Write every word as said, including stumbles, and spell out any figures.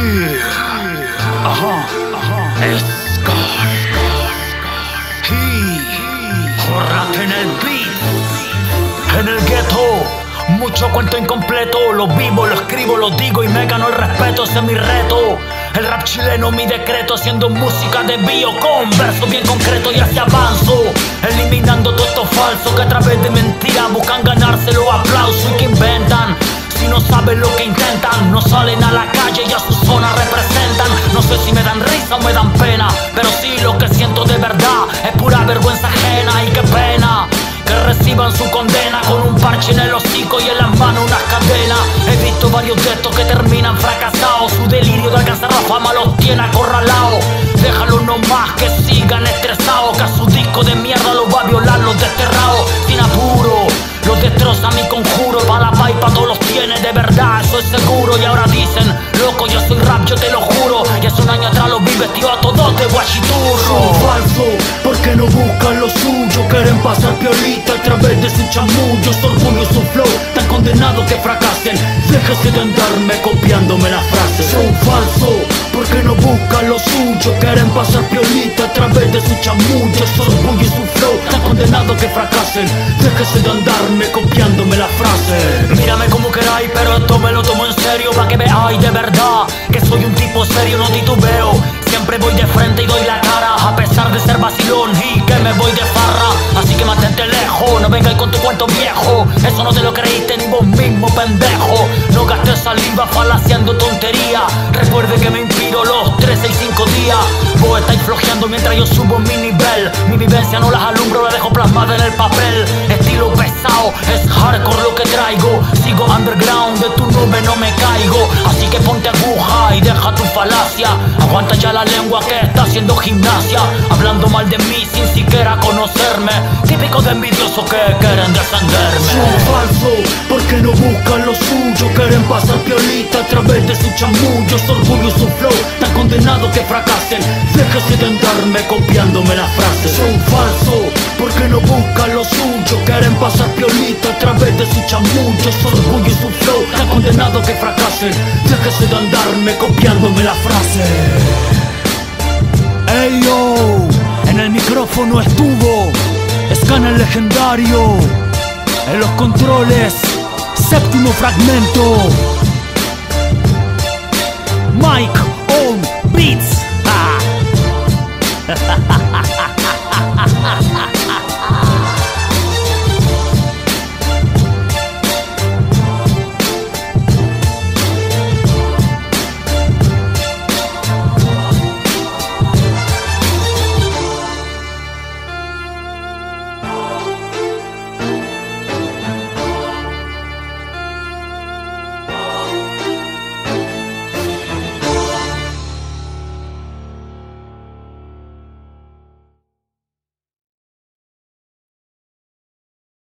Ajá, ajá. Scar. Jorrate en el beat. En el ghetto. Mucho cuento incompleto. Lo vivo, lo escribo, lo digo y me gano el respeto. Ese es mi reto. El rap chileno, mi decreto, haciendo música de bio con versos bien concretos y así avanzo, eliminando todo esto falso que a través de mentiras buscan ganarse los aplausos y que inventan. Si no saben lo que intentan, no salen a la calle y a su zona representan. No sé si me dan risa o me dan pena, pero sí lo que siento de verdad es pura vergüenza ajena. Y qué pena que reciban su condena con un parche en el hocico y en las manos unas cadenas. He visto varios de estos que terminan fracasados. Su delirio de alcanzar la fama los tiene acorralados. Déjalos nomás que sigan estresados, que a su disco de mierda los va a violar los desterrados. Sin apuro, los destroza mi conjuro. Pa' la paipa todos los tiene, de verdad, eso es seguro. Y ahora dicen, loco, yo soy rap, yo te lo juro. Y hace un año atrás los vi vestidos a todos de guachiturro. Son falsos porque no buscan lo suyo. Quieren pasar piolita a través de su chamullo. Su orgullo y su flow, tan condenados que fracasen. Déjese de andarme copiándome las frases. Son falsos porque no buscan lo suyo. Quieren pasar piolita a través de su chamullo. Su orgullo y su flow, tan condenados que fracasen. Déjese de andarme copiándome las frases. Mírame como queráis, pero esto me lo tomo en serio. Pa' que veáis de verdad que soy un tipo serio, no titubeo. Siempre voy de frente y doy la cara, a pesar de ser vacilón y que me voy de farra. Así que mantente lejos, no vengáis con tu cuento viejo. Eso no te lo creíste ni vos mismo, pendejo. No gastes saliva falaciando tontería. Recuerde que me inspiro los tres, seis, cinco días. Vos estáis flojeando mientras yo subo mi nivel. Mi vivencia no las alumbro, la dejo plasmada en el papel. Estilo pesado, es hardcore lo que traigo. Sigo underground, de tu nube no me caigo. Así que ponte aguja y deja tu falacia. Aguanta ya la lengua que está haciendo gimnasia, hablando mal de mí sin siquiera conocerme. Típico de envidiosos que quieren descenderme. Son falsos porque no buscan lo suyo. Quieren pasar piolita a través de su chamullo. Su orgullo y su flow, tan condenados que fracasen. Déjese de andarme copiándome las frases. Son falsos porque no buscan lo suyo. Quieren pasar piolita a través de su chamullo. Su orgullo y su flow, tan condenados que fracasen. Déjese de andarme copiándome las frases. Ey yo, en el micrófono estuvo Scan el legendario. En los controles, séptimo fragmento, Mike on Beats.